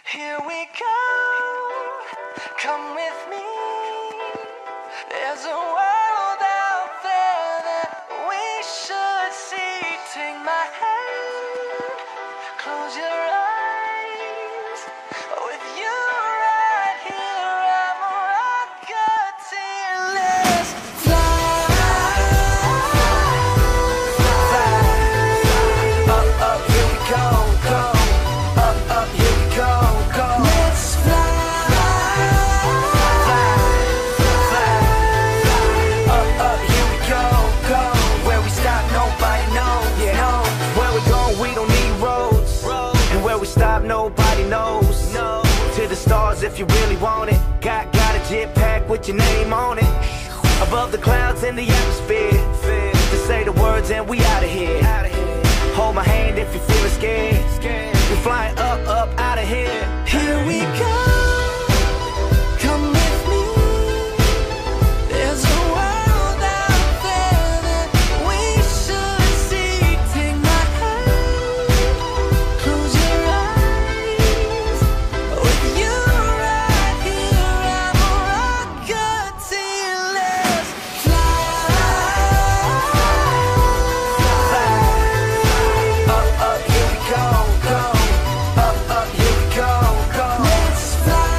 Here we go, come with me. There's a world out there that we should see. Take my hand, close your eyes. With you right here, I'm a rocketeer. Let's fly, fly. Up, up, here we go, go. Up, up, here we go, go. Let's fly, fly, fly. Up, up, here we go, go. Where we stop, nobody knows. Yeah, no. Where we going, we don't need roads. And where we stop, nobody knows. No. To the stars if you really want it. Got a jetpack with your name on it. Above the clouds in the atmosphere. To say the words and we out of here. Hold my hand if you're feeling scared. We're flying up, up, out of here. Here we go, come with me. There's a world out there that we should see. Take my hand, close your eyes. With you right here, I'm a rocketeer. Let's fly, fly. Up, up, here we go, go. Up, up, here we go, go. Let's fly,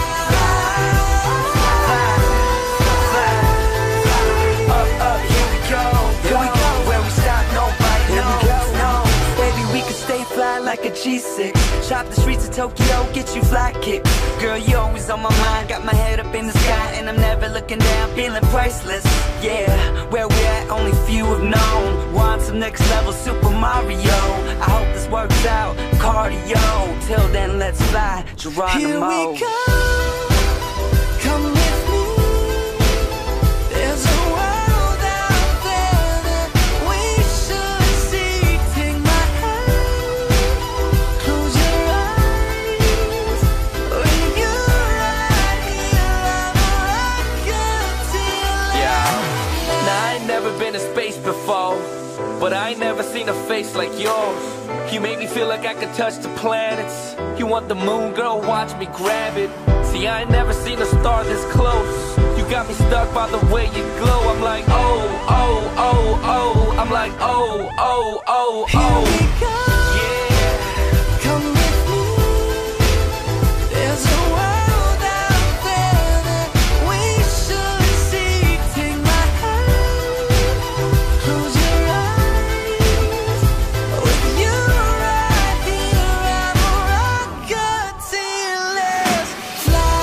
fly, fly. Up, up, here we go, go. Where we stop, nobody knows. No, baby, we can stay fly like a G6. Shop the streets of Tokyo, get you fly kicks. Girl, you always on my mind. Got my head up in the sky and I'm never looking down, feeling priceless. Yeah, where we at, only few have known. Want some next level Super Mario. I hope this works out, cardio. Till then, let's fly, Geronimo. Here we go, come with me. There's a world out there that we should see. Take my hand, close your eyes. With you right here, I'm a rocketeer. Yeah. Now I ain't never been to space before, but I ain't never seen a face like yours. You make me feel like I could touch the planets. You want the moon, girl, watch me grab it. See, I ain't never seen a star this close. You got me stuck by the way you glow. I'm like, oh, oh, oh, oh. I'm like, oh, oh, oh, Here oh. we go, Yeah. come with me. There's a world out there that we should see. Take my hand, close your eyes. With you right here, I'm a rocketeer. Let's fly,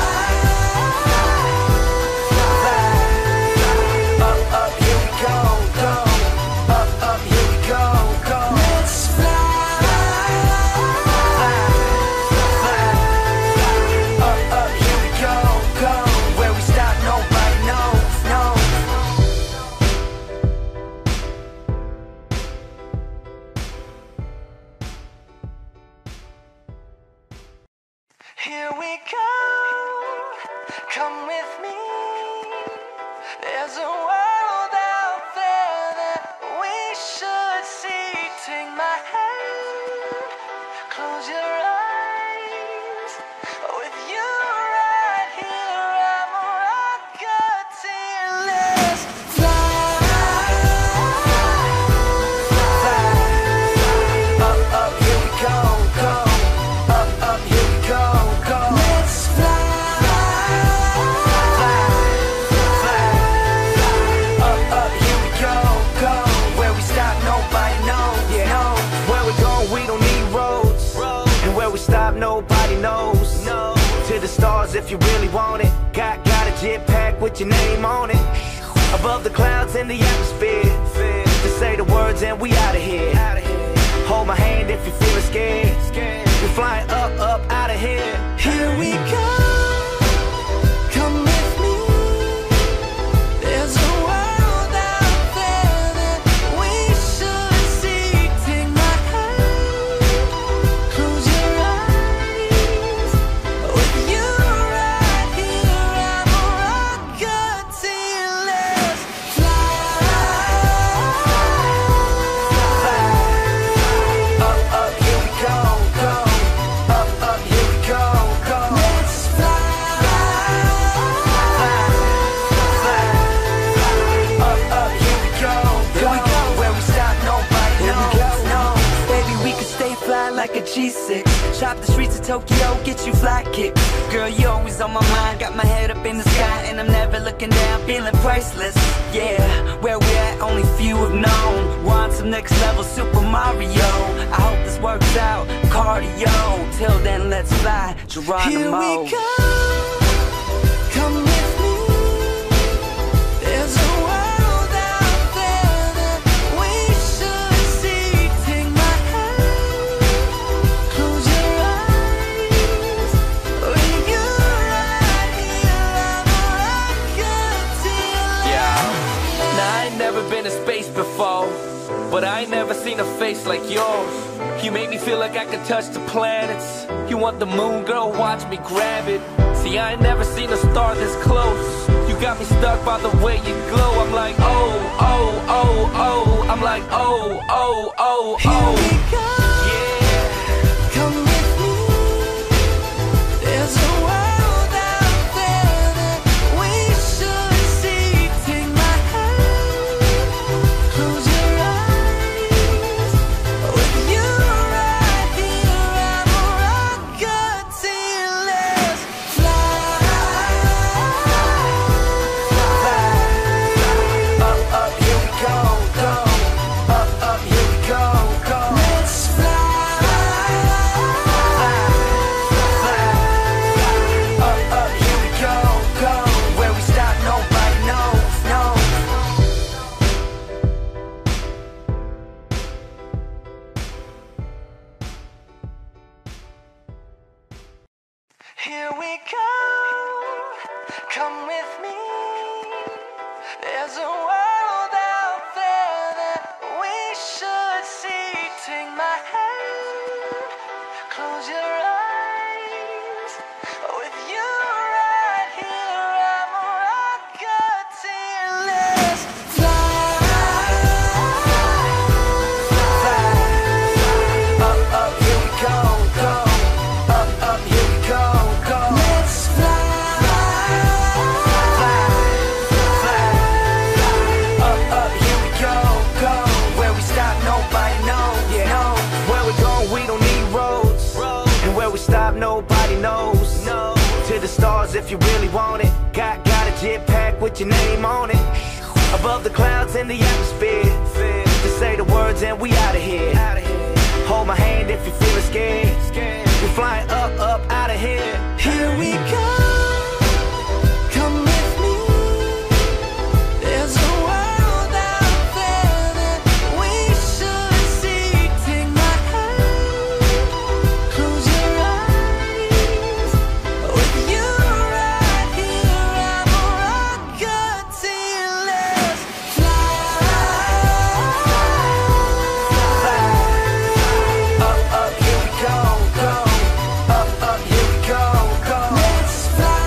fly. Up, up, here we go, go. Up, up, here we go, go. Let's fly, fly, fly. Up, up, here we go, go. Where we stop, nobody knows, no. Here we go, come with me. There's a world out there that we should see. Take my hand, close your eyes. With you right here, I'm a rocketeer. Let's fly, fly. Up, up, here we go, go. Up, up, here we go, go. Let's fly, fly, fly. Up, up, here we go, go. Where we stop, nobody knows. Yeah, no. Where we going, we don't need roads. And where we stop, nobody knows. No. To the stars if you really want it. Got a jetpack with your name on it. Above the clouds in the atmosphere. To say the words and we out of here. Hold my hand if you're feeling scared. We're flying up, up, out of here. Here we go, come with me. There's a world out there that we should see. Take my hand, close your eyes. With you right here, I'm a rocketeer. Let's fly, fly. Up, up, here we go, go. Up, up, here we go. G6. Shop the streets of Tokyo, get you fly kick. Girl, you always on my mind, got my head up in the sky, and I'm never looking down, feeling priceless. Yeah, where we at, only few have known. Want some next level Super Mario. I hope this works out, cardio. Till then, let's fly, Geronimo. Here we go, come with me. There's a world out there that we should see. Take my hand, close your eyes. When you're right here, I'm a Rocketeer. Yeah. Now I ain't never been to space before, but I ain't never seen a face like yours. You make me feel like I could touch the planets. You want the moon, girl, watch me grab it. See, I ain't never seen a star this close. You got me stuck by the way you glow. I'm like, oh, oh, oh, oh. I'm like, oh, oh, oh, oh. Here we go, Yeah. come with me. There's a world out there that we should see. Take my hand, close your eyes. With you right here, I'm a Rocketeer. Let's fly. Up, up, here we go, go. Up, up, here we go, go. Let's fly. Up, up, here we go, go. Where we stop, nobody knows, no. Here we go, come with me. There's a world out there that we should see. Take my hand, close your eyes. With you right here, I'm a Rocketeer. Let's fly. Up, up, here we go, go. Up, up, here we go, go. Let's fly. Up, up, here we go, go. Where we stop, nobody knows, no. Where we going, we don't need roads. And where we stop, nobody knows, no. To the stars if you really want it. Got a jetpack with your name on it. Above the clouds in the atmosphere. Just say the words and we out of here. Hold my hand if you're feeling scared. We're flying up, up, out of here. Here we go, come with me. There's a world out there that we should see. Take my hand, close your eyes. With you right here, I'm a Rocketeer. Let's fly. Up, up, here we go, go. Up, up, here we go, go. Let's fly.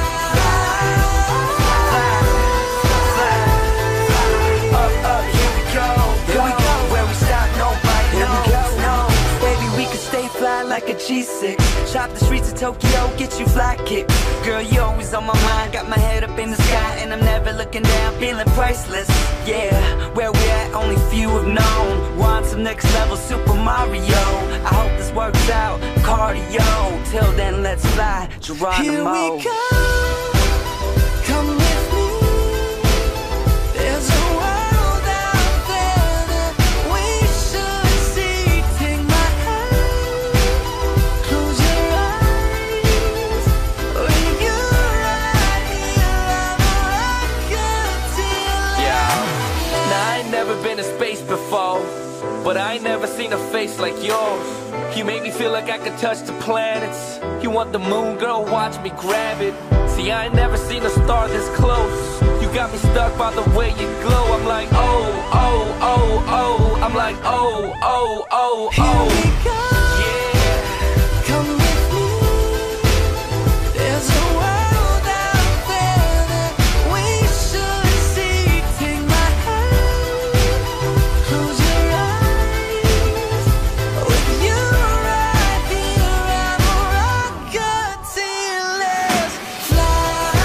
Up, up, here we go, go. Where we stop, nobody knows, no. Baby, we could stay fly like a G6. Shop the streets of Tokyo, get you fly kick. Girl, you always on my mind, got my head up in the sky, and I'm never looking down, feeling priceless. Yeah, where we at, only few have known. Want some next level Super Mario. I hope this works out, cardio. Till then, let's fly, Geronimo. Here we go, come with me. There's a world out there that we should see. Take my hand, close your eyes. When you're right here, I'm a Rocketeer. Yeah. Now I ain't never been to space before, but I ain't never seen a face like yours. You make me feel like I could touch the planets. You want the moon, girl, watch me grab it. See, I ain't never seen a star this close. You got me stuck by the way you glow. I'm like, oh, oh, oh, oh. I'm like, oh, oh, oh, Here we oh. go, Yeah. come with me. There's a world out there that we should see. Take my hand, close your eyes. With you right here, I'm a Rocketeer. Let's fly.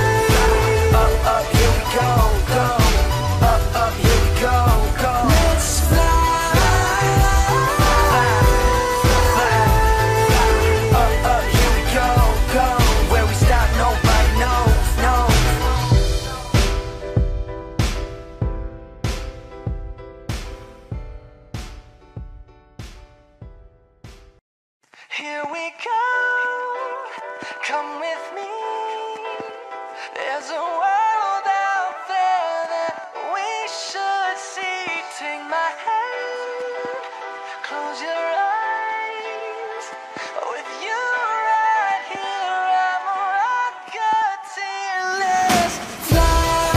Up, up, here we go, go. Up, up, here we go, go. Let's Here we go, come with me. There's a world out there that we should see. Take my hand, close your eyes. With you right here, I'm a rocketeer. Let's fly.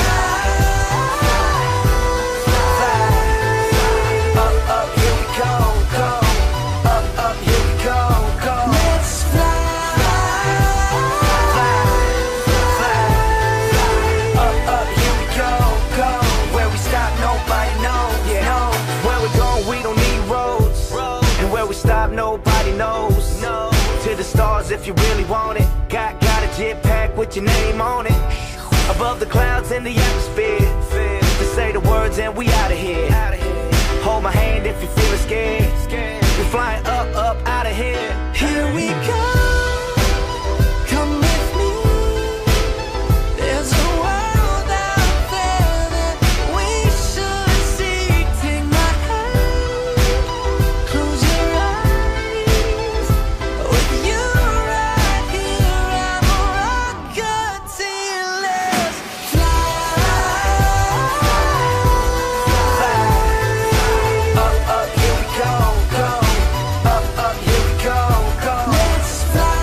Up, up, here we go, go. Up, up, here we go, go. Let's fly. Up, up, here we go, go. Where we stop, nobody knows. Yeah, no. Where we're going, we don't need roads. And where we stop, nobody knows. No. To the stars if you really want it. Got a jet pack with your name on it. Above the clouds in the atmosphere. Just say the words and we out of here. Hold my hand if you're feeling scared. We're flying up, up, out of here. Here we go, come with me. There's a world out there that we should see. Take my hand, close your eyes. With you right here, I'm a rocketeer. Let's fly. Up, up, here we go, go. Up, up, here we go, go. Let's fly.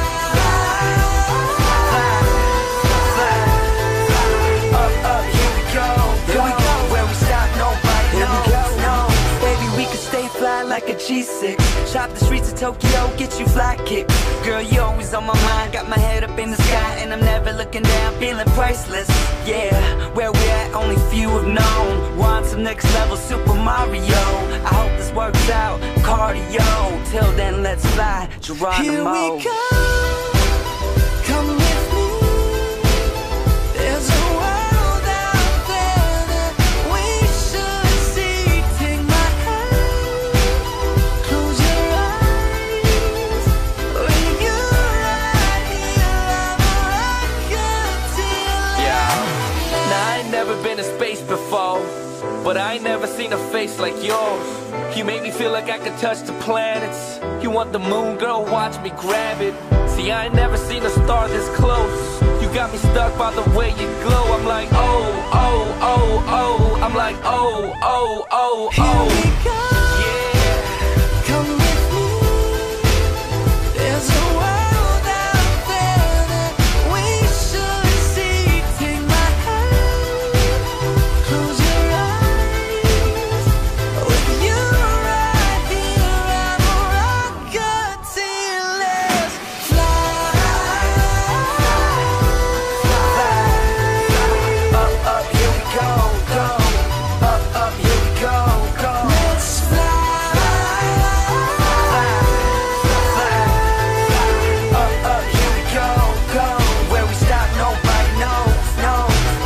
Up, up, here we go, go. Where we stop, nobody knows. No. Baby, we could stay fly like a G6. Shop the streets of Tokyo, get you fly kicks. Girl, you always on my mind. Got my head up in the sky and I'm never looking down, feeling priceless. Yeah, where we at, only few have known. Want some next level Super Mario. I hope this works out, cardio. Till then, let's fly, Geronimo. Here we go, come with me. There's a world out there that we should see. Take my hand, close your eyes. With you right here, I'm a rocketeer. Yeah. Now I ain't never been to space before, but I ain't never seen a face like yours. You make me feel like I could touch the planets. You want the moon, girl, watch me grab it. See, I ain't never seen a star this close. You got me stuck by the way you glow. I'm like, oh, oh, oh, oh. I'm like, oh, oh, oh, Here we oh. go, Yeah. come with me. There's a world out there that we should see. Take my hand, close your eyes. With you right here, I'm a rocketeer. Let's fly. Up, up, here we go, go. Up, up, here we go, go. Let's fly. Up, up, here we go, go. Where we stop, nobody knows, no.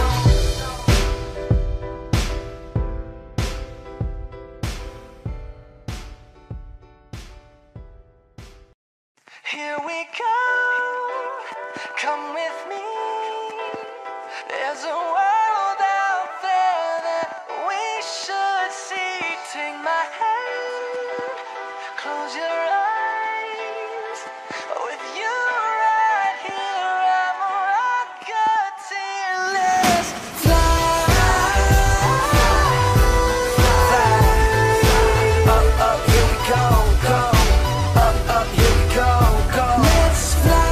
Here we go, come with me. There's a world out there that we should see. Take my hand, close your eyes. With you right here, I'm a rocketeer. Let's fly. Up, up, here we go, go. Up, up, here we go, go. Let's fly.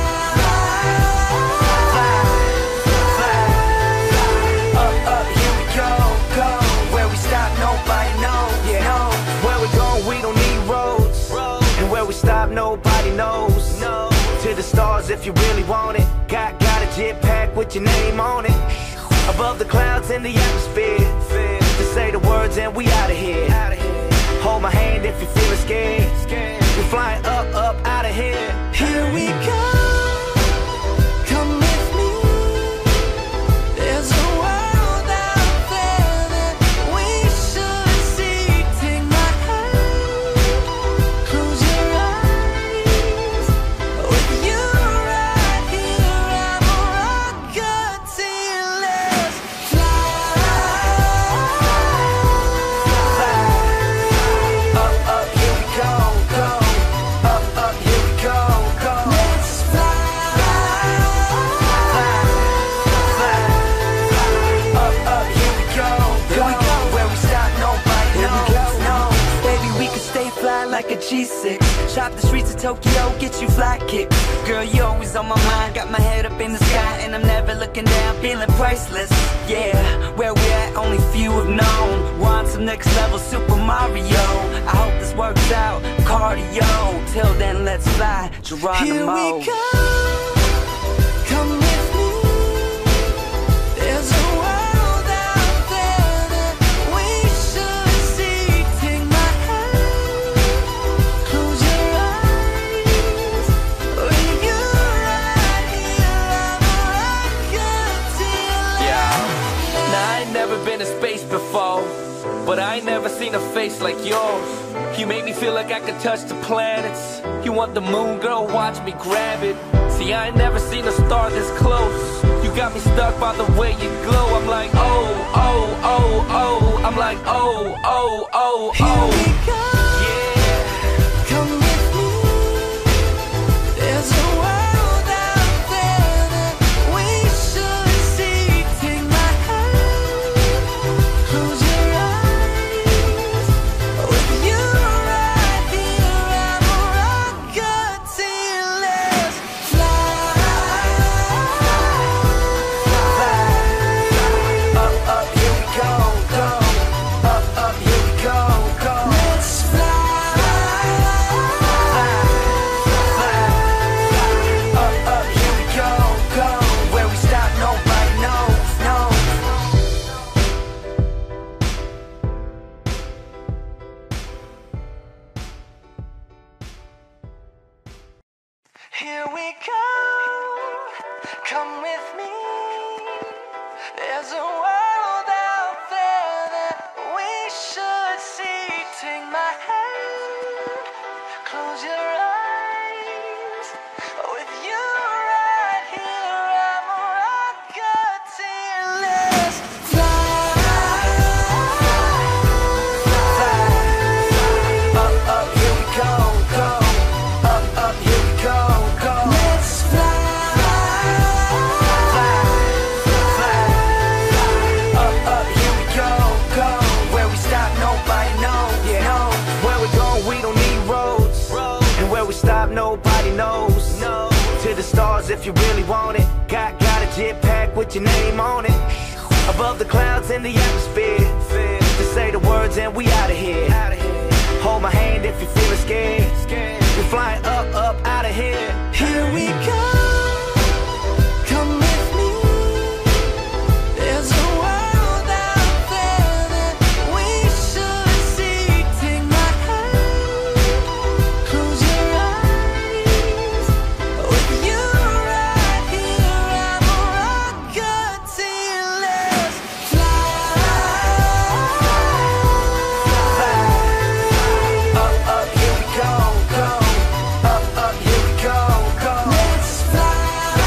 Up, up, here we go, go. Where we stop, nobody knows. Yeah, no. Where we're going, we don't need roads. And where we stop, nobody knows. No. To the stars if you really want it. Got a jet pack with your name on it. Above the clouds in the atmosphere. Just say the words and we out of here. Hold my hand if you're feeling scared. We're flying up, up, out of here. Here we go, come with me. There's a world out there that we should see. Take my hand, close your eyes. With you right here, I'm a rocketeer. Let's fly. Up, up, here we go, go. Up, up, here we go, Chop the streets of Tokyo, get you fly kicks. Girl, you always on my mind, got my head up in the sky, and I'm never looking down, feeling priceless. Yeah, where we at, only few have known. Want some next level Super Mario. I hope this works out, cardio. Till then, let's fly, Geronimo. Here we go. Come with me. There's a world out there that we should see. Take my hand, close your eyes. With you right here, I'm a Rocketeer. Yeah. Now I ain't never been to space before, but I ain't never seen a face like yours. You make me feel like I could touch the planets. You want the moon, girl, watch me grab it. See, I ain't never seen a star this close. You got me stuck by the way you glow. I'm like, oh, oh, oh, oh. I'm like, oh, oh, oh, oh. Here we go. Yeah. Come with me. There's a world out there that we should see. Take my hand, close your eyes. With you right here, I'm a Rocketeer. Let's fly. Up, up, here we go, go. Up, up, here we go, go. Let's fly. Up, up, here we go, go. Where we stop, nobody knows, no. Here we go, come with me. There's a world out there that we should see. Take my hand, close your eyes. With you right here, I'm a Rocketeer. Let's fly. Up, up, here we go, go. Up, up, here we go, go. Let's fly. Up, up, here we go, go. Where we stop, nobody knows, no. Where we going, we don't need roads. And where we stop, nobody knows, no. To the stars if you really want it. Got a jetpack with your name on it. Above the clouds in the atmosphere. Just say the words and we out of here. Hold my hand if you're feeling scared. We're flying up, up, out of here. Here we go. Come with me. There's a world out there that we should see. Take my hand, close your eyes. With you right here, I'm a Rocketeer. Let's fly. Up, up, here we go, go. Up, up, here we go, go. Let's fly.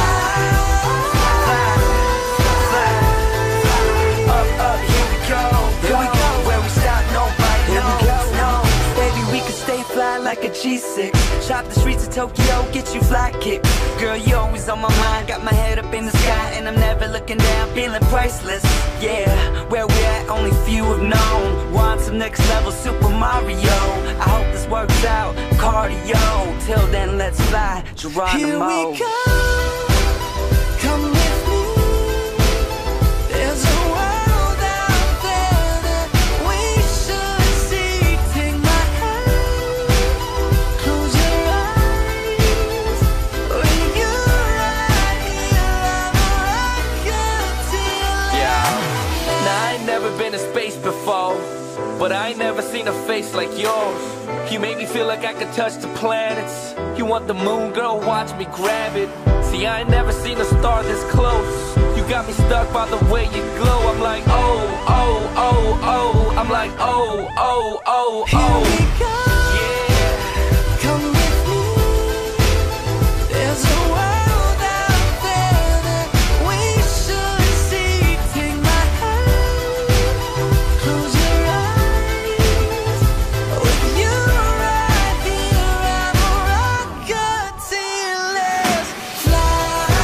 Up, up, here we go, go. Where we stop, nobody knows, no. Baby, we could stay fly like a G6. Chop the streets of Tokyo, get you fly kicks. Girl, you always on my mind, got my head up in the sky, and I'm never looking down, feeling priceless. Yeah, where we at, only few have known. Want some next level Super Mario. I hope this works out, cardio. Till then, let's fly, Geronimo. Here we go. Come with me. There's a world out there that we should see. Take my hand, close your eyes. With you right here, I'm a Rocketeer. Yeah. Now I ain't never been to space before, but I ain't never seen a face like yours. You make me feel like I could touch the planets. You want the moon, girl, watch me grab it. See, I ain't never seen a star this close. You got me stuck by the way you glow. I'm like, oh, oh, oh, oh. I'm like, oh, oh, oh, Here we oh. go. Yeah. Come with me. There's a world out there that we should see. Take my hand, close your eyes. With you right here, I'm a Rocketeer. Let's fly.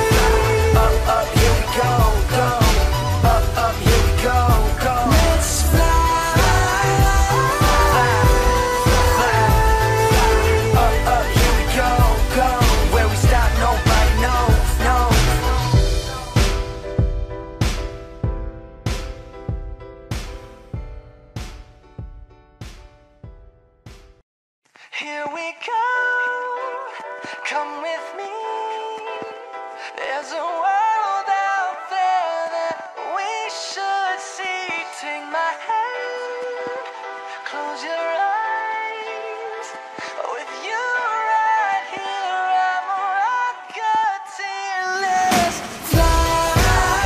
Up, up, here we go, go. Up, up, here we go, go. Let's Here we go, come with me. There's a world out there that we should see. Take my hand, close your eyes. With you right here, I'm a rocketeer. Let's fly.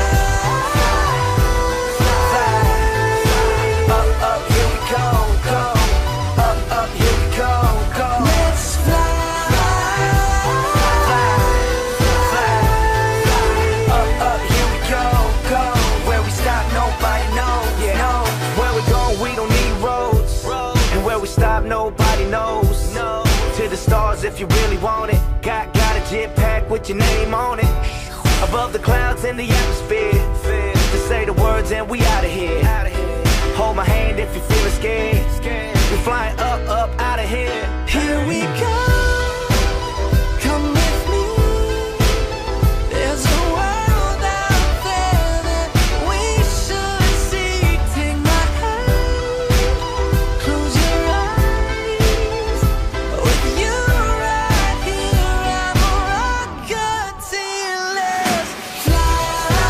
Up, up, here we go, go. Up, up, here we go, go. Let's fly. Up, up, here we go, go. Where we stop, nobody knows. Yeah, no. Where we going, we don't need roads. And where we stop, nobody knows. No. To the stars if you really want it. Got a jetpack with your name on it. Above the clouds in the atmosphere. To say the words and we out of here. Hold my hand if you're feeling scared. We're flying up, up, out of here. Here we go, come with me. There's a world out there that we should see. Take my hand, close your eyes. With you right here, I'm a rocketeer. Let's fly.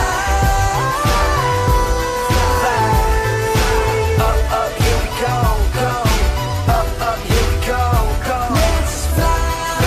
Up, up, here we go, go. Up, up, here we go, go. Let's fly.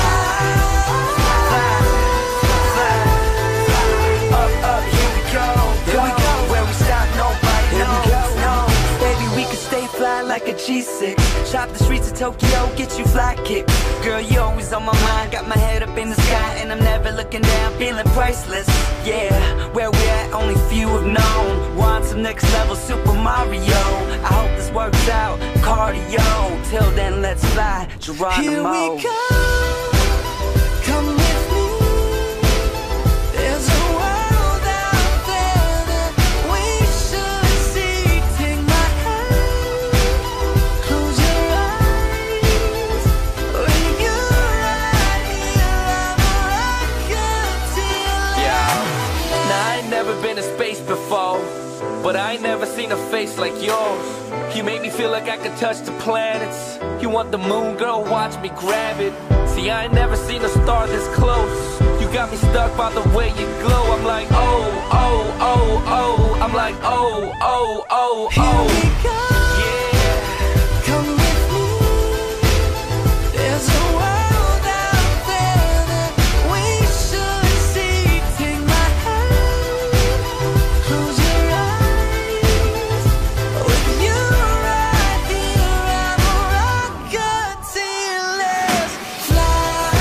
Up, up, here we go, go. Where we stop, nobody knows. No. Baby, we could stay fly like a G6. Shop the streets of Tokyo, get you fly kicks. Girl, you always on my mind. Got my head up in the sky, and I'm never looking down, feeling priceless. Yeah, where we at, only few have known. Want some next level Super Mario. I hope this works out, cardio. Till then, let's fly, Geronimo. Here we go, come with me. There's a world out there that we should see. Take my hand, close your eyes. With you right here, I'm a rocketeer. Yeah. Now I ain't never been to space before, but I ain't never seen a face like yours. You make me feel like I could touch the planets. You want the moon, girl, watch me grab it. See, I ain't never seen a star this close. You got me stuck by the way you glow. I'm like, oh, oh, oh, oh. I'm like, oh, oh, oh, Here oh. we go, Yeah. come with me. There's a world out there that we should see. Take my hand, close your eyes. With you right here, I'm a rocketeer. Let's fly.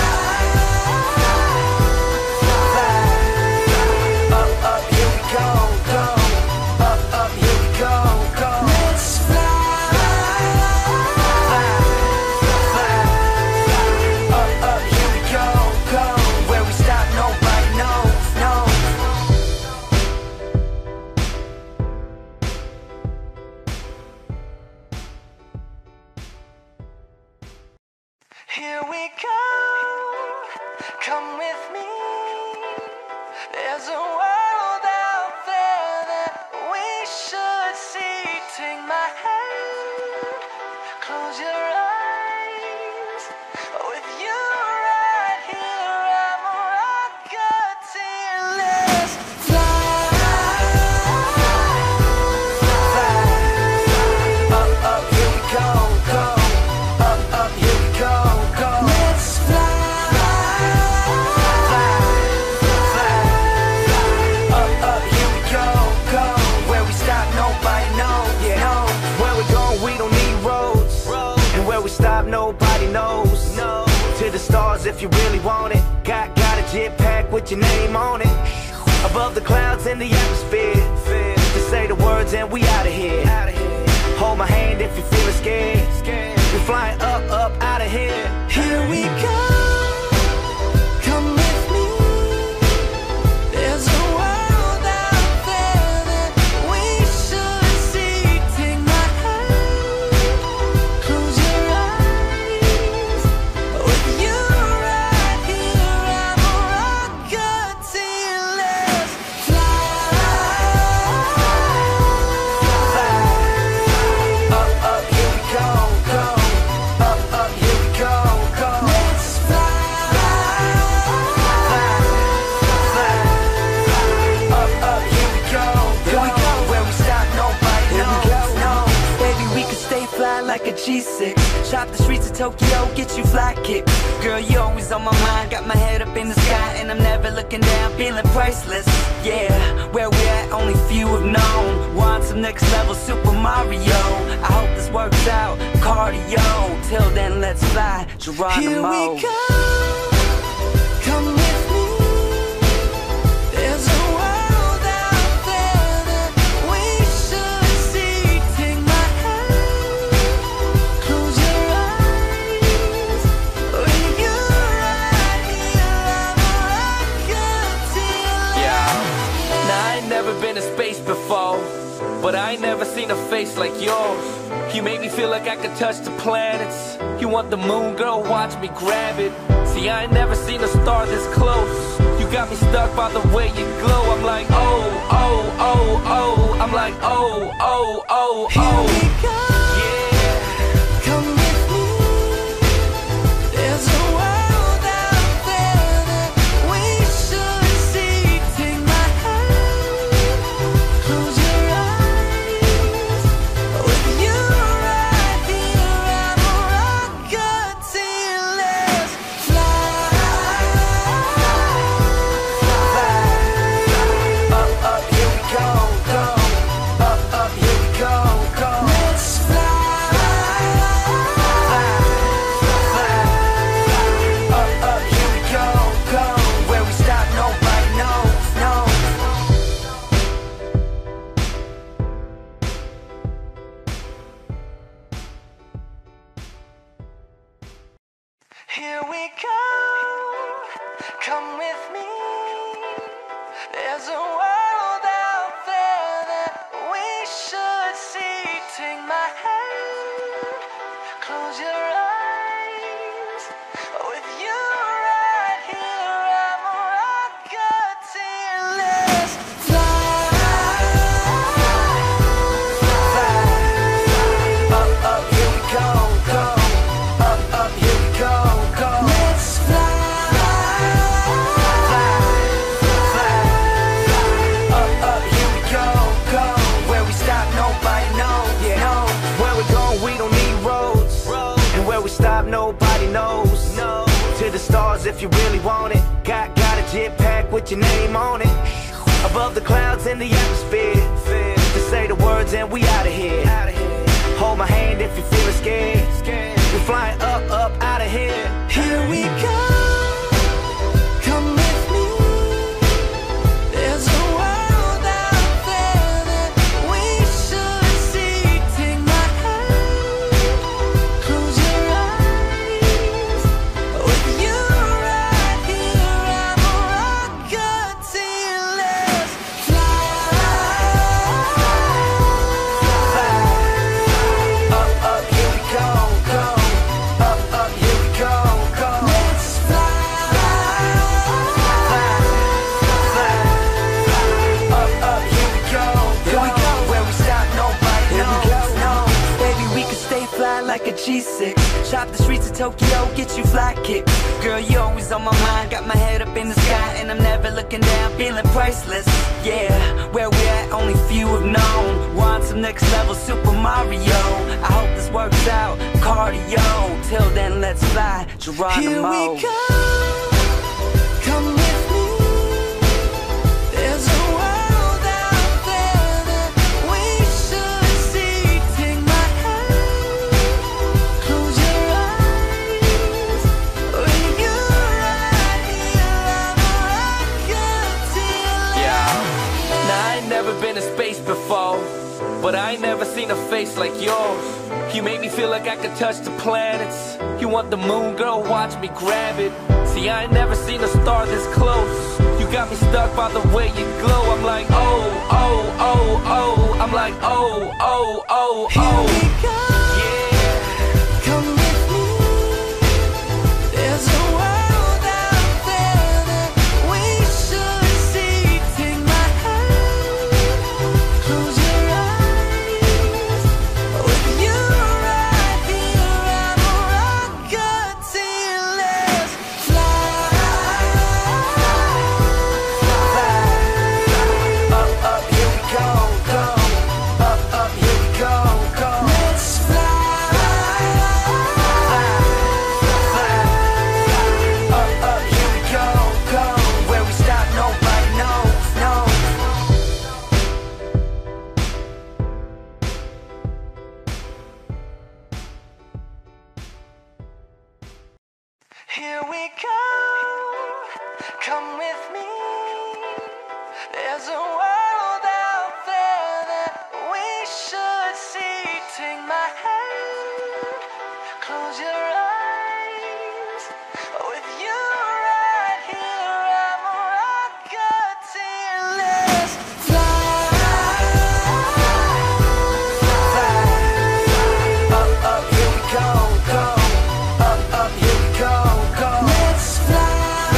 Up, up, here we go, go. Up, up, here we go, go. Let's fly. Up, up, here we go, go. Where we stop, nobody knows, no. Here we go, come with me. There's a world out there that we should see. Take my hand, close your eyes. With you right here, I'm a rocketeer. Let's fly. Up, up, here we go, go. Up, up, here we go, go. Let's fly. Up, up, here we go, go. Where we stop, nobody knows. Yeah, no. Where we going, we don't need roads. And where we stop, nobody knows. No. To the stars if you really want it. Got a jetpack with your name on it. Above the clouds in the atmosphere. To say the words and we out of here. Hold my hand if you're feeling scared. We're flying up, up, out of here. Here we go, come with me. There's a world out there that we should see. Take my hand, close your eyes. With you right here, I'm a rocketeer. Let's fly. Up, up, here we go, like a G6. Shop the streets of Tokyo, get you fly kicks. Girl, you always on my mind, got my head up in the sky, and I'm never looking down, feeling priceless. Yeah, where we at, only few have known. Want some next level Super Mario. I hope this works out, cardio. Till then, let's fly, Geronimo. Here we go. Come with me. There's a world out there that we should see. Take my hand, close your eyes. When you're right here, I'm a Rocketeer. Yeah. Now I ain't never been to space before, but I ain't never seen a face like yours. You make me feel like I could touch the planets. You want the moon, girl, watch me grab it. See, I ain't never seen a star this close. You got me stuck by the way you glow. I'm like, oh, oh, oh, oh. I'm like, oh, oh, oh, Here oh. we go. Yeah. Come with me. There's a world out there that we should see. Take my hand, close your eyes. With you right here, I'm a Rocketeer. Let's fly. Up, up, here we go, go. Up, here we go, go. Let's fly. Up, here we go, go. Where we stop, nobody knows, no. Here we go, come with me. There's a world out there that we should see. Take my hand, close your eyes. With you right here, I'm a Rocketeer. Let's fly. Up, here we go, go. Up, here we go, go. Let's fly. Up, here we go, go. Where we stop, nobody knows, no. Where we going, we don't need roads. And where we stop, nobody knows, no. To the stars if you really want it. Got a jetpack with your name on it. Above the clouds in the atmosphere. Just say the words and we out of here. Hold my hand if you're feeling scared. We're flying up, out of here. Here we go. Come with me. There's a world out there that we should see. Take my hand, close your eyes. With you right here, I'm a Rocketeer. Let's fly. Up, here we go, go. Up, here we go, go. Let's fly. Up, here we go, go. Where we stop, nobody knows, no. Baby, we can stay fly like a G6. Shop the streets of Tokyo, get you fly kicks. Girl, you always on my mind, got my head up in the sky, and I'm never looking down, feeling priceless. Yeah, where we at, only few have known. Want some next level Super Mario. I hope this works out, cardio. Till then, let's fly, Geronimo. Here we go. Come with me. There's a world out there that we should see. Take my hand, close your eyes. When you're right here, I'm a Rocketeer. Yeah. Now I ain't never been to space before, but I ain't never seen a face like yours. You make me feel like I could touch the planets. You want the moon, girl, watch me grab it. See, I ain't never seen a star this close. You got me stuck by the way you glow. I'm like, oh, oh, oh, oh. I'm like, oh, oh, oh, Here oh. we go. Yeah. Come with me. There's a world out there that we should see. Take my hand, close your eyes. With you right here, I'm a Rocketeer. Let's fly. Up, here we go, go. Up, here we go, go. Let's fly. Here we go, come with me. There's a world out there that we should see. Take my hand, close your eyes. With you right here, I'm a rocketeer. Let's fly. Up, up, here we go, go. Up, up, here we go, go. Let's fly.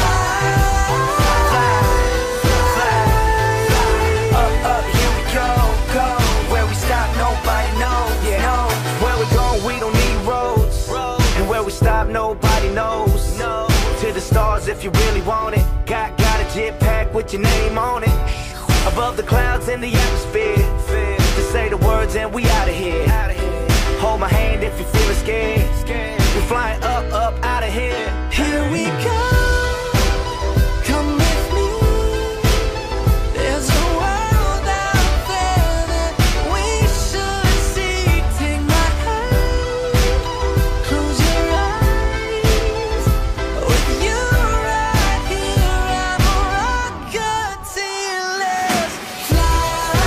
Up, up, here we go, go. Where we stop, nobody knows. Yeah, no. Where we're going, we don't need roads. And where we stop, nobody knows. No. To the stars if you really want it. Got a jet pack with your name on it. Above the clouds in the atmosphere. Just say the words and we out of here. Hold my hand if you're feeling scared. We're flying up, up, out of here. Here we go, come with me. There's a world out there that we should see. Take my hand, close your eyes. With you right here, I'm a rocketeer. Let's fly.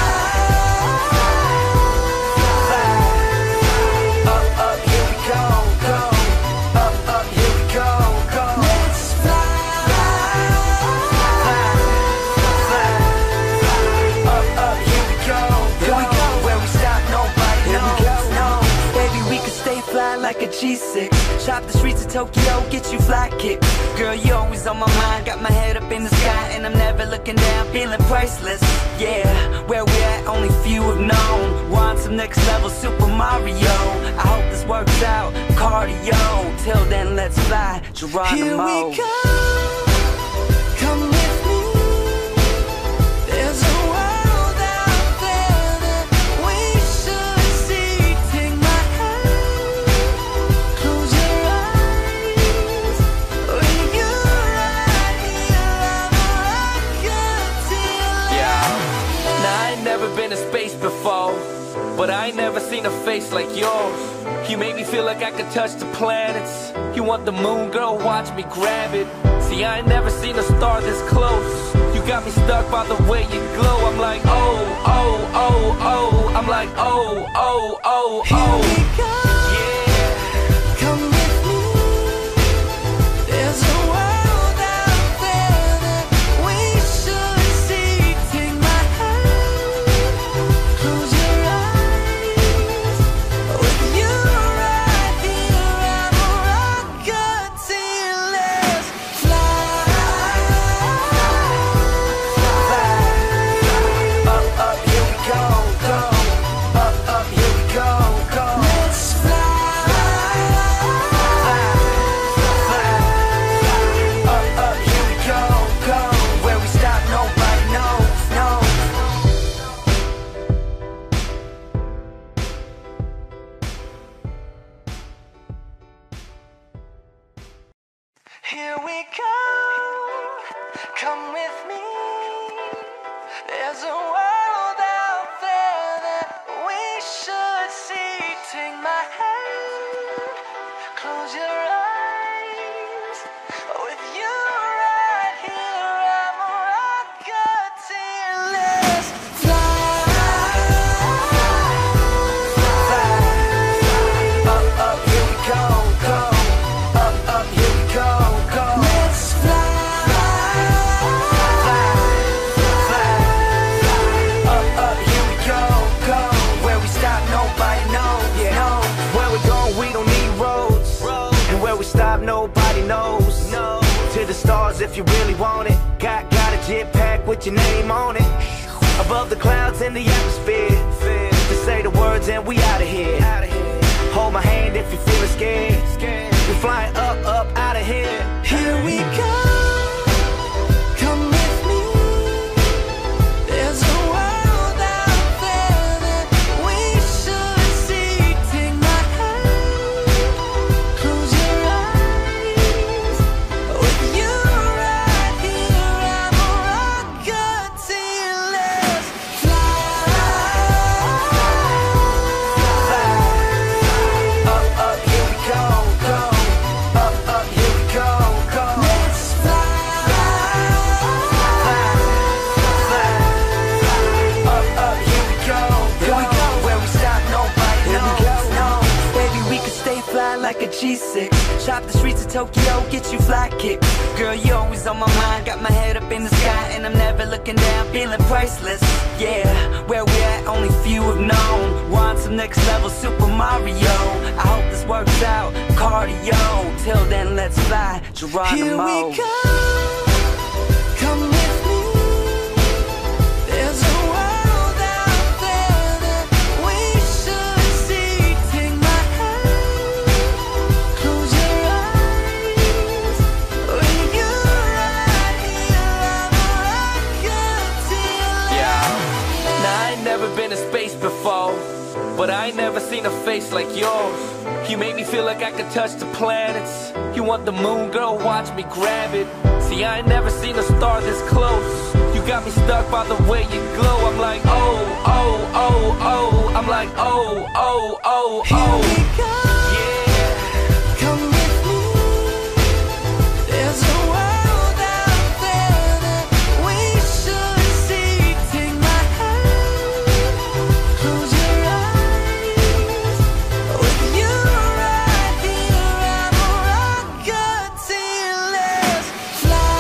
Up, up, here we go, go. Up, up, here we go, go. Let's fly. Up, up, here we go, go. Where we stop, nobody knows. No. Baby, we could stay fly like a G6. Shop the streets of Tokyo, get you fly kicks. Girl, you always on my mind. Got my head up in the sky, and I'm never looking down, feeling priceless. Yeah, where we at, only few have known. Want some next level Super Mario. I hope this works out, cardio. Till then, let's fly, Geronimo. Here we go, come with me. There's a world out there that we should see. Take my hand, close your eyes. With you right here, I'm a rocketeer. Yeah. Now I ain't never been to space before, but I ain't never seen a face like yours. You make me feel like I could touch the planets. You want the moon, girl, watch me grab it. See, I ain't never seen a star this close. You got me stuck by the way you glow. I'm like, oh, oh, oh, oh. I'm like, oh, oh, oh, Here we oh. go, Yeah. come with me. There's a world out there that we should see. Take my hand, close your eyes. With you right here, I'm a rocketeer. Let's fly. Up, up, here we go, go. Up, up, here we go, go. Let's fly. Up, up, here we go, go. Where we stop, nobody knows. No. Here we go, come with me. There's a world out there that we should see. Take my hand, close your eyes. With you right here, I'm a rocketeer. Let's fly. Up, up, here we go, go. Up, up, here we go, go. Let's fly. Up, up, here we go, go. Where we stop, nobody knows. Yeah, no. Where we're going, we don't need roads. And where we stop, nobody knows. No. To the stars if you really want it. Got a jet pack with your name on it. Above the clouds in the atmosphere. Just say the words and we out of here. Hold my hand if you're feeling scared. We're flying up, up, out of here. Here we go, come with me. There's a world out there that we should see. Take my hand, close your eyes. With you right here, I'm a rocketeer. Let's fly. Up, up, here we go, like a G6. Shop the streets of Tokyo, get you fly kicks. Girl, you always on my mind, got my head up in the sky, and I'm never looking down, feeling priceless. Yeah, where we at, only few have known. Want some next level Super Mario. I hope this works out, cardio. Till then, let's fly, Geronimo. Here we go. Come with me. There's a world out there that we should see. Take my hand, close your eyes. When you're right here, I'm a Rocketeer. Yeah. Now I ain't never been to space before, but I ain't never seen a face like yours. You make me feel like I could touch the planets. You want the moon, girl, watch me grab it. See, I ain't never seen a star this close. You got me stuck by the way you glow. I'm like, oh, oh, oh, oh. I'm like, oh, oh, oh, Here oh. we go. Yeah. Come with me. There's a world out there that we should see. Take my hand, close your eyes. With you right here, I'm a Rocketeer. Let's fly.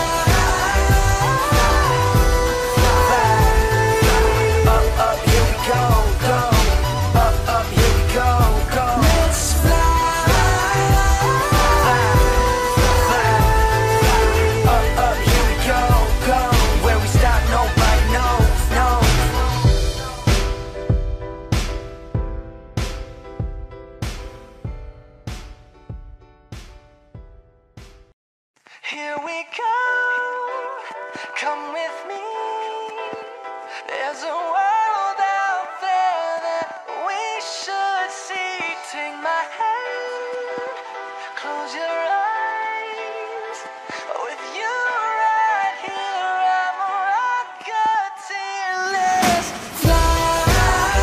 Up, up, here we go, go. Up, up, here we go, go. Let's fly. Up, up, here we go, go. Where we stop, nobody knows, no. Here we go, come with me. There's a world out there that we should see. Take my hand, close your eyes. With you right here, I'm a Rocketeer. Let's fly.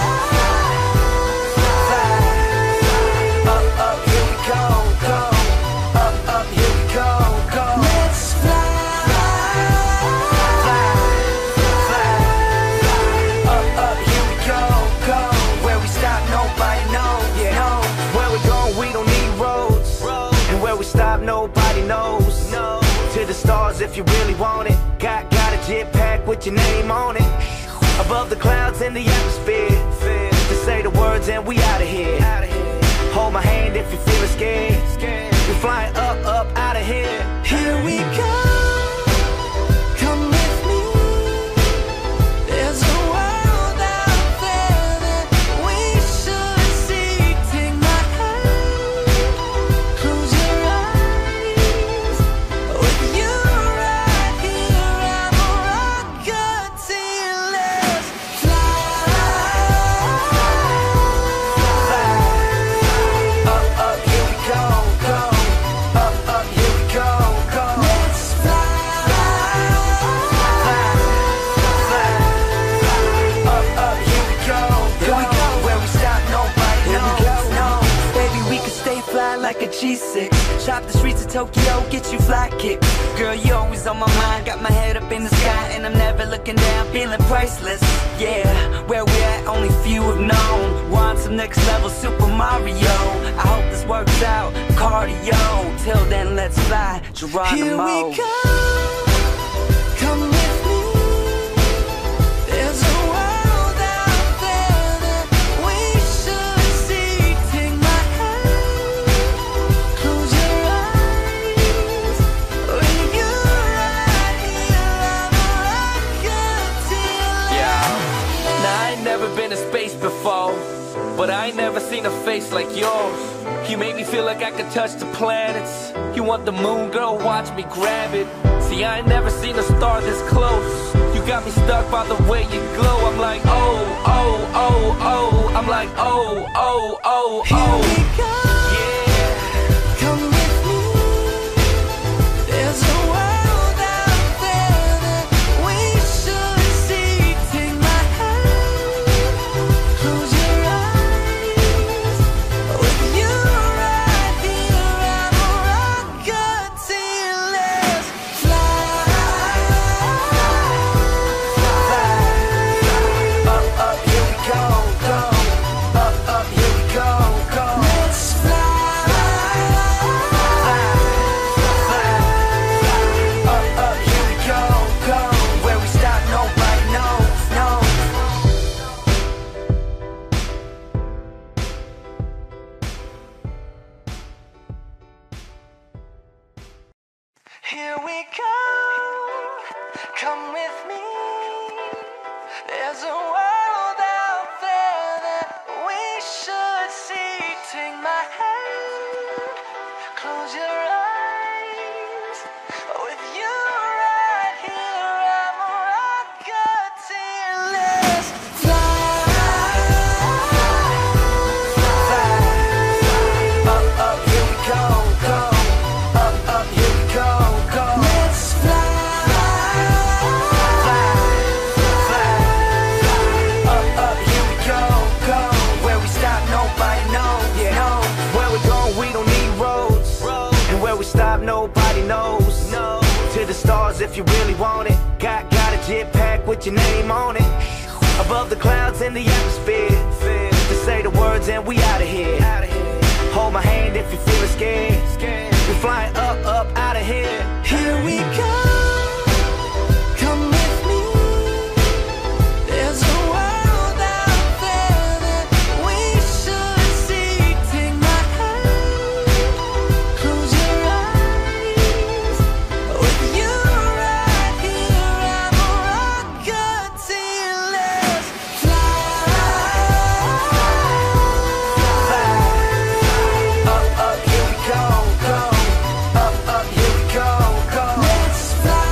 Up, up, here we go, go. Up, up, here we go, go. Let's fly. Up, up, here we go, go. Where we stop, nobody knows, no. Where we going, we don't need roads. And where we stop, nobody knows, no. To the stars if you really want it. Got a jetpack with your name on it. Above the clouds in the atmosphere. Just say the words and we out of here. Hold my hand if you're feeling scared. We're flying up, up, out of here. Here we go. Come with me. There's a world out there that we should see. Take my hand, close your eyes. With you right here, I'm a Rocketeer. Let's fly. Up, up, here we go, go. Up, up, here we go, go. Let's fly. Up, up, here we go, go. Where we stop, nobody knows, no. Baby, we can stay fly like a G6. Shop the streets of Tokyo, get you fly kicks. Girl, you always on my mind, got my head up in the sky, and I'm never looking down, feeling priceless. Yeah, where we at, only few have known. Want some next level Super Mario. I hope this works out, cardio. Till then, let's fly, Geronimo. Here we go. Come with me. There's a world out there that we should see. Take my hand, close your eyes. When you're right here, I'm a Rocketeer. Yeah. Now I ain't never been to space before, but I ain't never seen a face like yours. You make me feel like I could touch the planets. You want the moon, girl, watch me grab it. See, I ain't never seen a star this close. You got me stuck by the way you glow. I'm like, oh, oh, oh, oh. I'm like, oh, oh, oh, Here oh. we go. Yeah. Come with me. There's a world out there that we should see. Take my hand, close your eyes. With you right here, I'm a Rocketeer. Let's fly. Up, up, here we go, go. Up, up, here we go, go. Let's Here we go, come with me. There's a world out there that we should see. Take my hand, close your eyes. With you right here, I'm a rocketeer. Let's fly. Up, up, here we go, go. Up, up, here we go, go. Let's fly. Up, up, here we go, go. Where we stop, nobody knows. Yeah, no. Where we going, we don't need roads. And where we stop, nobody knows. No. To the stars if you really want it. Got a jet pack with your name on it. Above the clouds in the atmosphere. To say the words and we out of here. Hold my hand if you're feeling scared. We're flying up, up, out of here. Here we go, come with me. There's a world out there that we should see. Take my hand, close your eyes. With you right here, I'm a rocketeer. Let's fly. Up, up, here we go, go. Up, up, here we go, go. Let's fly.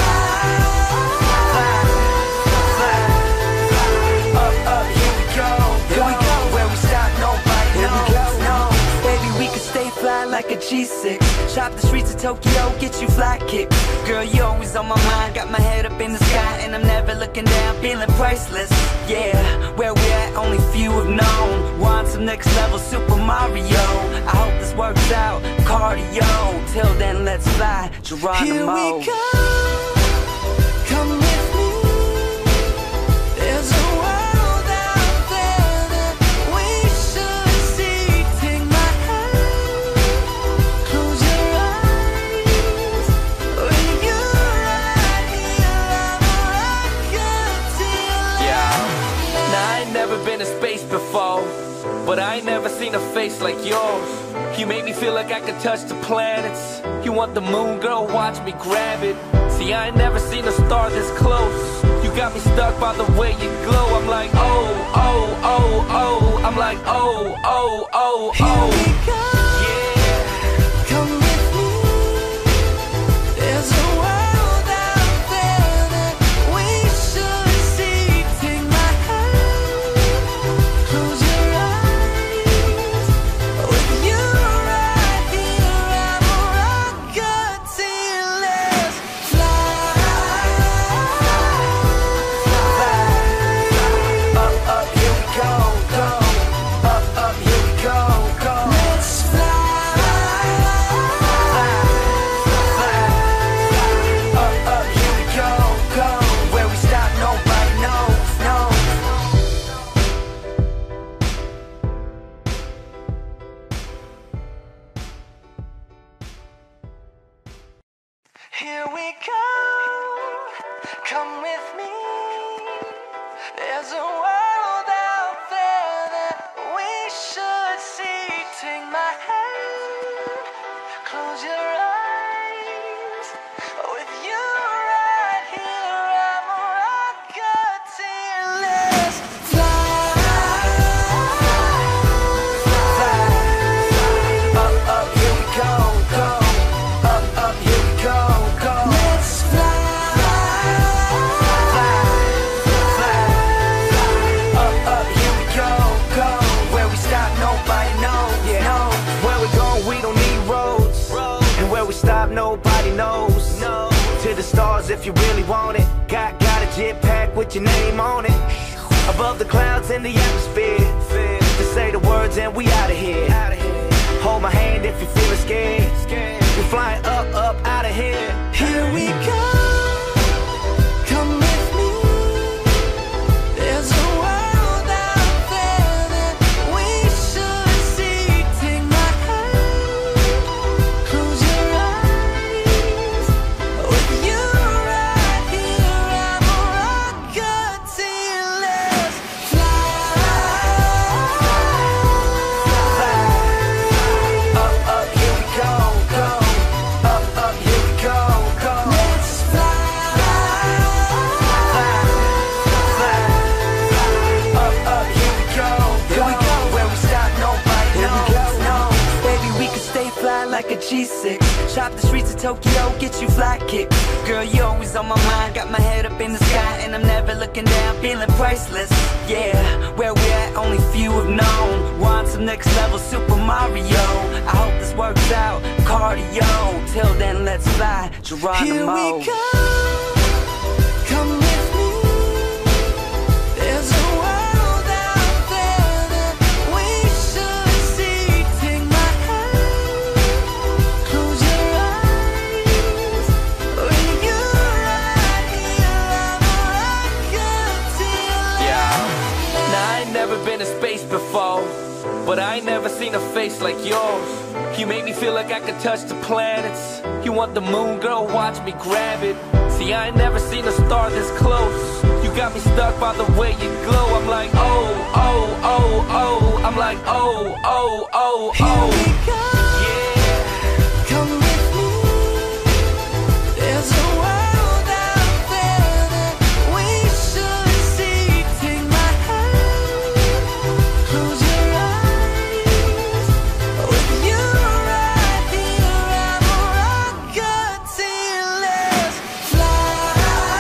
Up, up, here we go, go. Where we stop, nobody knows. No. Baby, we could stay fly like a G6. Shop the streets of Tokyo, get you fly kicks. Girl, you always on my mind. Got my head up in the sky, and I'm never looking down, feeling priceless. Yeah, where we at, only few have known. Want some next level Super Mario. I hope this works out, cardio. Till then, let's fly, Geronimo. Here we go, come with me. There's a world out there that we should see. Take my hand, close your eyes. With you right here, I'm a rocketeer. Yeah. Now I ain't never been to space before, but I ain't never seen a face like yours. You make me feel like I could touch the planets. You want the moon, girl, watch me grab it. See, I ain't never seen a star this close. You got me stuck by the way you glow. I'm like, oh, oh, oh, oh. I'm like, oh, oh, oh, Here we oh. go, Yeah. come with me. There's a world out there that we should see. Take my hand, close your eyes. With you right here, I'm a rocketeer. Let's fly. Up, up, here we go, go. Up, up, here we go, go. Let's fly. Up, up, here we go, go. Where we stop, nobody knows, no. Here we go, come with me. There's a world out there that we should see. Take my hand, close your eyes. With you right here, I'm a rocketeer. Let's fly. Up, up, here we go, go. Up, up, here we go, go. Let's fly. Up, up, here we go, go. Where we stop, nobody knows. Yeah, no. Where we going, we don't need roads. And where we stop, nobody knows. No. To the stars if you really want it. Got a jet pack with your name on it. Above the clouds in the atmosphere. To say the words and we out of here. Hold my hand if you're feeling scared. We're flying up, up, out of here. Here we go, come with me. There's a world out there that we should see. Take my hand, close your eyes. With you right here, I'm a rocketeer. Let's fly. Up, up, here we go, go. Up, up, here we go, like a G6. Shop the streets of Tokyo, get you fly kicks. Girl, you always on my mind, got my head up in the sky, and I'm never looking down, feeling priceless. Yeah, where we at, only few have known. Want some next level Super Mario. I hope this works out, cardio. Till then, let's fly, Geronimo. Here we go. Come with me. There's a world out there that we should see. Take my hand, close your eyes. When you're right here, I'm a Rocketeer. Yeah. Now I ain't never been to space before, but I ain't never seen a face like yours. You make me feel like I could touch the planets. You want the moon, girl, watch me grab it. See, I ain't never seen a star this close. You got me stuck by the way you glow. I'm like, oh, oh, oh, oh. I'm like, oh, oh, oh, Here oh. we go. Yeah. Come with me. There's a world out there that we should see. Take my hand, close your eyes. With you right here, I'm a Rocketeer. Let's fly.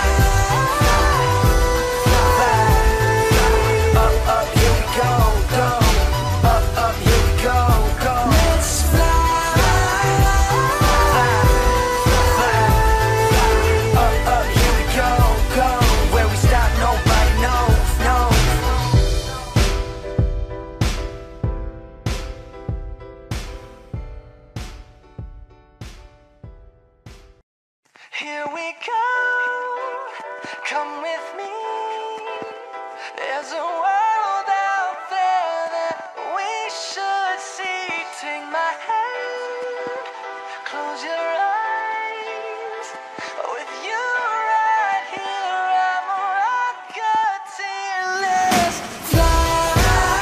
Up, up, here we go, go. Up, here we go, go. Let's fly. Up, here we go, go. Where we stop, nobody knows, no. Here we go, come with me. There's a world out there that we should see. Take my hand, close your eyes. With you right here, I'm a Rocketeer. Let's fly.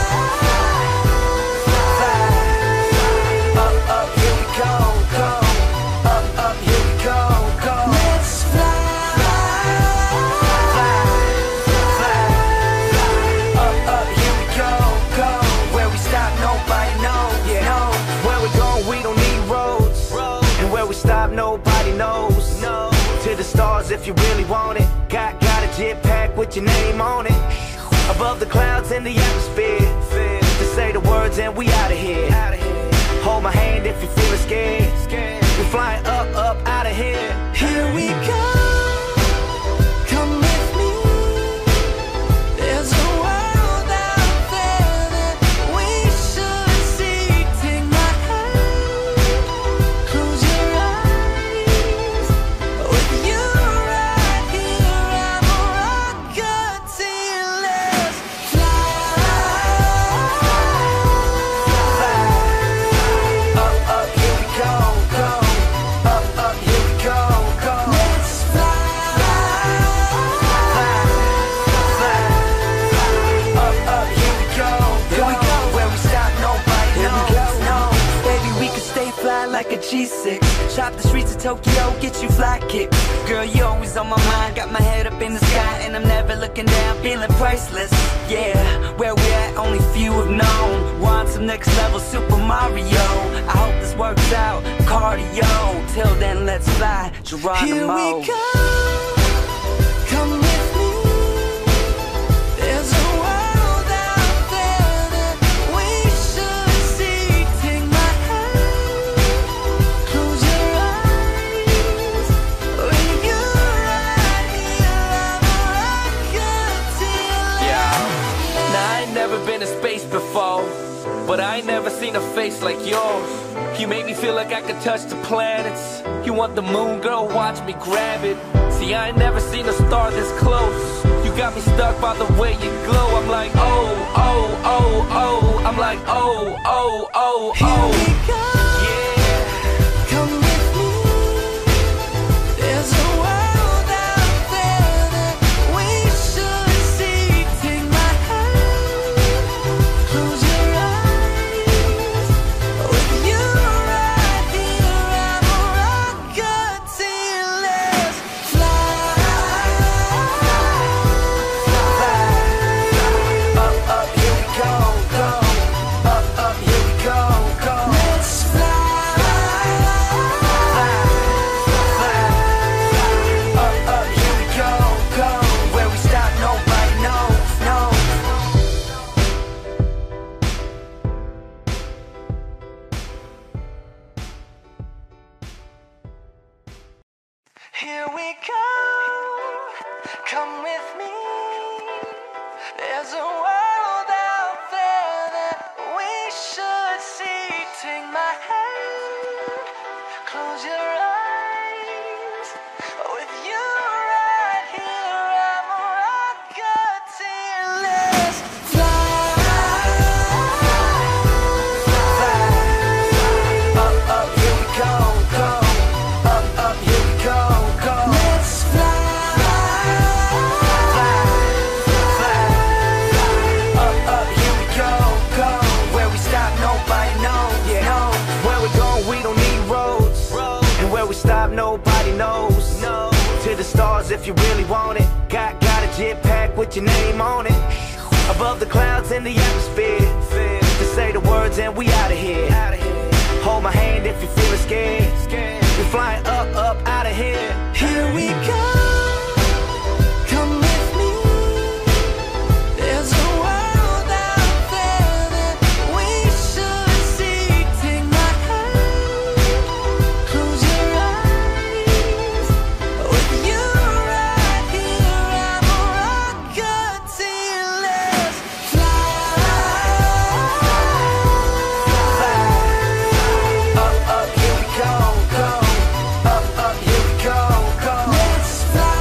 Up, here we go, go. Up, here we go, go. Let's fly. Up, here we go, go. Where we stop, nobody knows, no. Where we going, we don't need roads. And where we stop, nobody knows, no. To the stars if you really want it. Got a jetpack with your name on it. Above the clouds in the atmosphere. To say the words and we out of here. Hold my hand if you're feeling scared. We're flying up, out of here. Here we go. Come with me. There's a world out there that we should see. Take my hand, close your eyes. With you right here, I'm a Rocketeer. Let's fly. Up, here we go, go. Up, here we go, go. Let's fly. Up, here we go, go. Where we stop, nobody knows, no. Baby, we could stay fly like a G6. Shop the streets of Tokyo, get you fly kicks. Girl, you always on my mind, got my head up in the sky, and I'm never looking down, feeling priceless. Yeah, where we at, only few have known. Want some next level Super Mario. I hope this works out, cardio. Till then, let's fly, Geronimo. Here we go. Come with me. There's a world out there that we should see. Take my hand, close your eyes. When you're right here, I'm a Rocketeer. Yeah. Now I ain't never been to space before, but I ain't never seen a face like yours. You make me feel like I could touch the planets. You want the moon, girl, watch me grab it. See, I ain't never seen a star this close. You got me stuck by the way you glow. I'm like, oh, oh, oh, oh. I'm like, oh, oh, oh, Here oh. we go. Yeah. Come with me. There's a world out there that we should see. Take my hand, close your eyes. With you right here, I'm a Rocketeer. Let's fly. Up, here we go, go. Up, here we go, go. Let's Here we go, come with me. There's a world out there that we should see. Take my hand, close your eyes. With you right here, I'm a rocketeer. Let's fly. Up, up, here we go, go. Up, up, here we go, go. Let's fly. Up, up, here we go, go. Where we stop, nobody knows. Yeah, no. Where we going, we don't need roads. And where we stop, nobody knows. No. To the stars if you really want it. Got a jet pack with your name on it. Above the clouds in the atmosphere. To say the words and we out of here. Hold my hand if you're feeling scared. We're flying up, up, out of here. Here we go, come with me. There's a world out there that we should see. Take my hand, close your eyes. With you right here, I'm a rocketeer. Let's fly. Up, up, here we go, go. Up, up, here we go, go. Let's fly.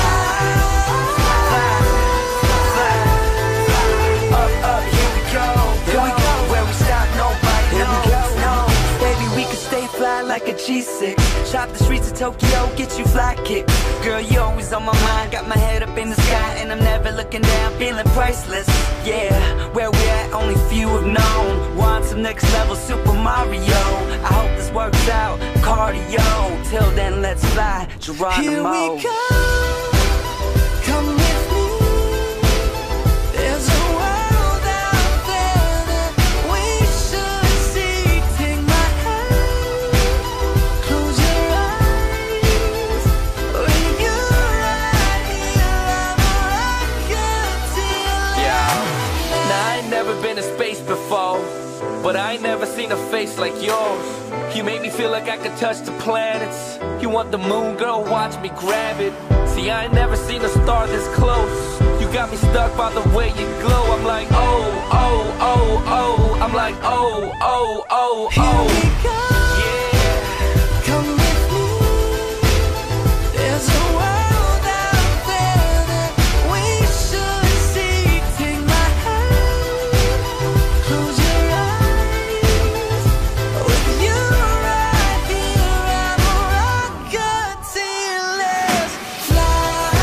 Up, up, here we go, go. Where we stop, nobody knows. No. Baby, we can stay fly like a G6. Shop the streets of Tokyo, get you fly kicks. Girl, you always on my mind. Got my head up in the sky, and I'm never looking down, feeling priceless. Yeah, where we at, only few have known. Want some next level Super Mario. I hope this works out, cardio. Till then, let's fly, Geronimo. Here we go, come with me. There's a world out there that we should see. Take my hand, close your eyes. With you right here, I'm a rocketeer. Yeah. Now I ain't never been to space before, but I ain't never seen a face like yours. You make me feel like I could touch the planets. You want the moon, girl, watch me grab it. See, I ain't never seen a star this close. You got me stuck by the way you glow. I'm like, oh, oh, oh, oh. I'm like, oh, oh, oh, Here we oh. go, Yeah. come with me. There's a world out there that we should see. Take my hand, close your eyes. With you right here, I'm a rocketeer. Let's fly.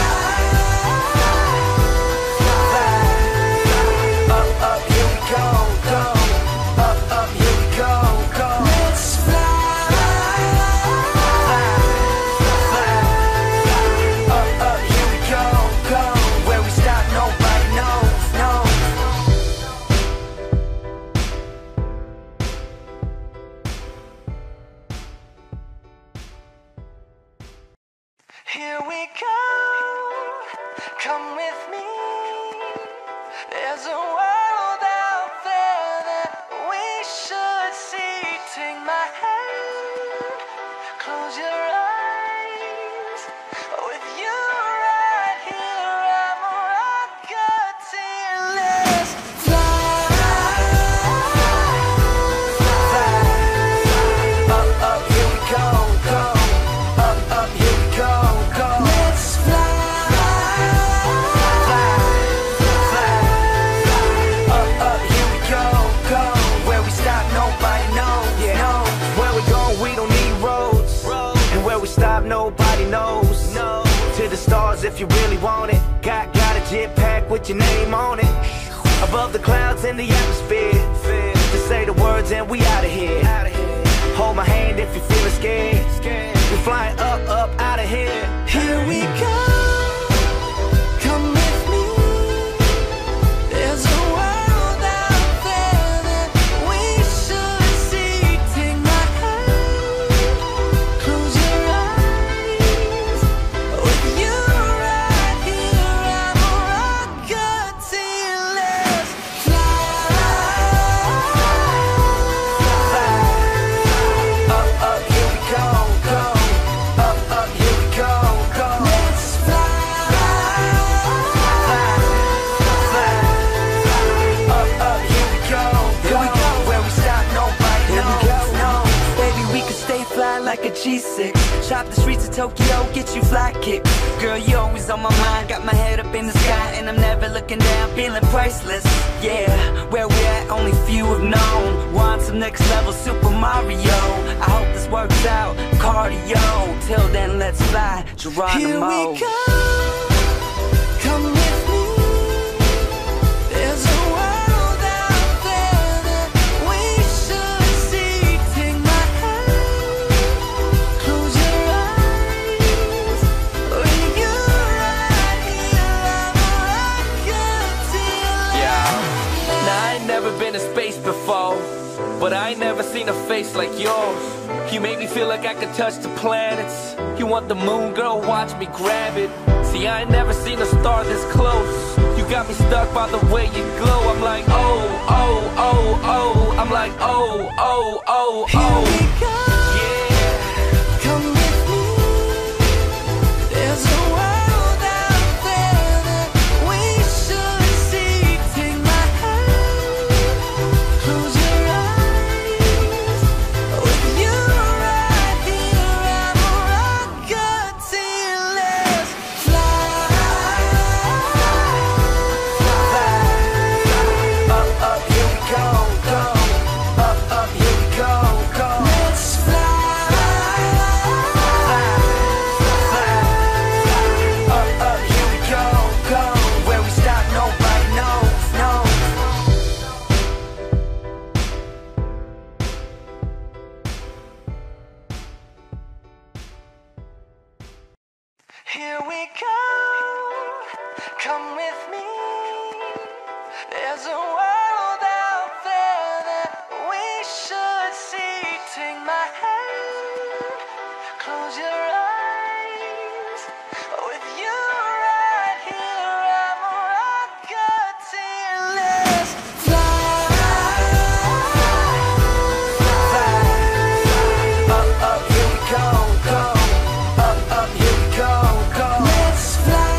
Up, up, here we go, go. Up, up, here we go, go. Let's fly. Up, up, here we go, go. Where we stop, nobody knows. No. Here we go, come with me. There's a world out there that we should see. Take my hand, close your eyes. With you right here, I'm a rocketeer. Let's fly. Up, up, here we go, go. Up, up, here we go, go. Let's fly. Up, up, here we go, go. Where we stop, nobody knows. Yeah, no. Where we going, we don't need roads. And where we stop, nobody knows. No. To the stars if you really want it. Got a jet pack with your name on it. Above the clouds in the atmosphere. To say the words and we out of here. Hold my hand if you're feeling scared. We're flying up, up, out of here. Here we go, come with me. There's a world out there that we should see. Take my hand, close your eyes. With you right here, I'm a rocketeer. Let's fly. Up, up, here we go, go. Up, up, here we go, like a G6. Shop the streets of Tokyo, get you fly kicks. Girl, you always on my mind, got my head up in the sky, and I'm never looking down, feeling priceless. Yeah, where we at, only few have known. Want some next level Super Mario. I hope this works out, cardio. Till then, let's fly, Geronimo. Here we go. Come with me. There's a world out there that we should see. Take my hand, close your eyes. When you're right here, I'm a Rocketeer. Yeah. Now I ain't never been to space before, but I ain't never seen a face like yours. You make me feel like I could touch the planets. You want the moon, girl, watch me grab it. See, I ain't never seen a star this close. You got me stuck by the way you glow. I'm like, oh, oh, oh, oh. I'm like, oh, oh, oh, Here oh. we go. Yeah. Come with me. There's a world out there that we should see. Take my hand, close your eyes. With you right here, I'm a Rocketeer. Let's fly. Up, up, here we go, go. Up, up, here we go, go. Let's fly. Up, up, here we go, go. Where we stop, nobody knows, no. Here we go, come with me. There's a world out there that we should see. Take my hand, close your eyes. With you right here, I'm a Rocketeer. Let's fly. Up, up, here we go, go. Up, up, here we go, go. Let's fly.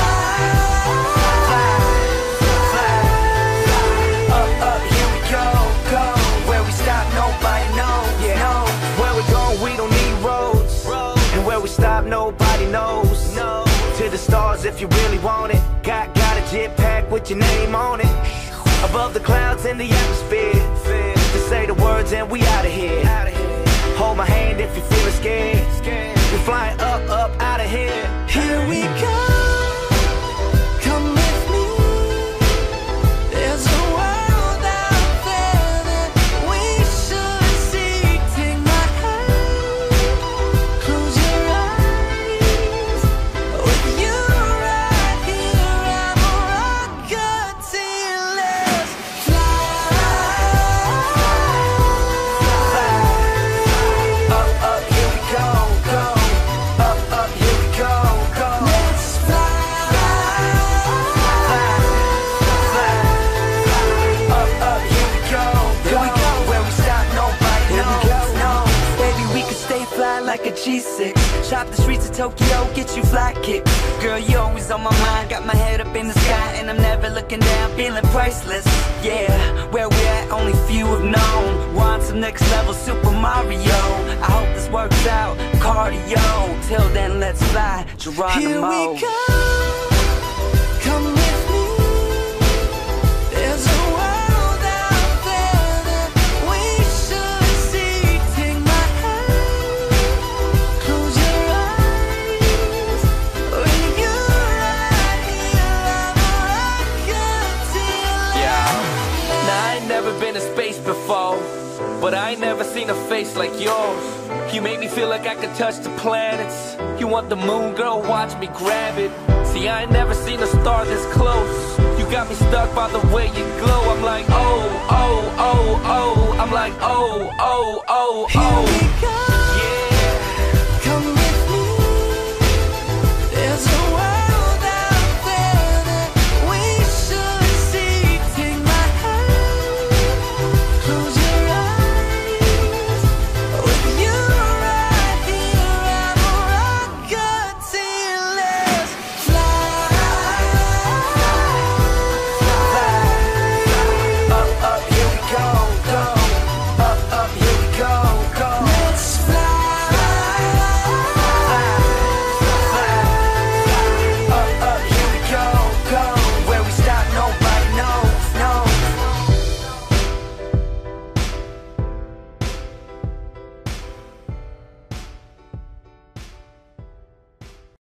Up, up, here we go, go. Where we stop, nobody knows, no. Where we going, we don't need roads. And where we stop, nobody knows, no. To the stars if you really want it. Got a jetpack with your name on it. Above the clouds in the atmosphere. Just say the words and we out of here. Hold my hand if you're feeling scared. We're flying up, up, out of here. Here we go. Come with me. There's a world out there that we should see. Take my hand, close your eyes. With you right here, I'm a Rocketeer. Let's fly. Up, up, here we go, go. Up, up, here we go, go. Let's fly. Up, up, here we go, go. Where we stop, nobody knows, no. Baby, we could stay fly like a G6. Shop the streets of Tokyo, get you fly kicks. Girl, you always on my mind, got my head up in the sky, and I'm never looking down, feeling priceless. Yeah, where we at, only few have known. Want some next level Super Mario. I hope this works out, cardio. Till then, let's fly, Geronimo. Here we go. Come with me. There's a world out there that we should see. Take my hand, close your eyes. When you're right here, I'm a Rocketeer. Yeah. Now I ain't never been to space before, but I ain't never seen a face like yours. You make me feel like I could touch the planets. You want the moon, girl, watch me grab it. See, I ain't never seen a star this close. You got me stuck by the way you glow. I'm like, oh, oh, oh, oh. I'm like, oh, oh, oh, oh.